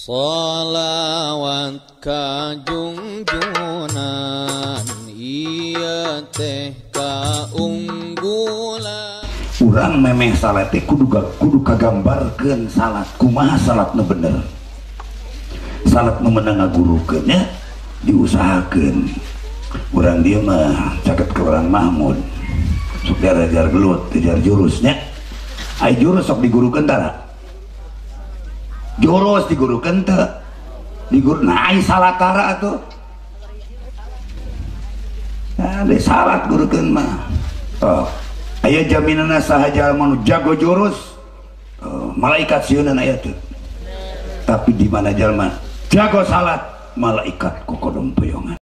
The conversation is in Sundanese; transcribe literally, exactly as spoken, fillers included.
Shalawat kajungjunan ieu teh kaunggulan. Urang memeh salat teh kudu kudu kagambarkeun salat kumaha salat nu bener. Salat nu meunang ngagurukeun nya diusahakeun. Urang dieu mah caket ke urang Mahmud. Sok diajar gelut, diajar jurusnya. Ai jurus sok digurukeun tara. Jurus digurukeun teu. Diguru nah ai salat tara atuh. Nah, de salat gurukeun mah. Oh, aya jaminanna sahaja anu jago jurus. Oh, malaikat sieunna aya teu. Tapi di mana jalma jago salat, malaikat kokodom poyongan.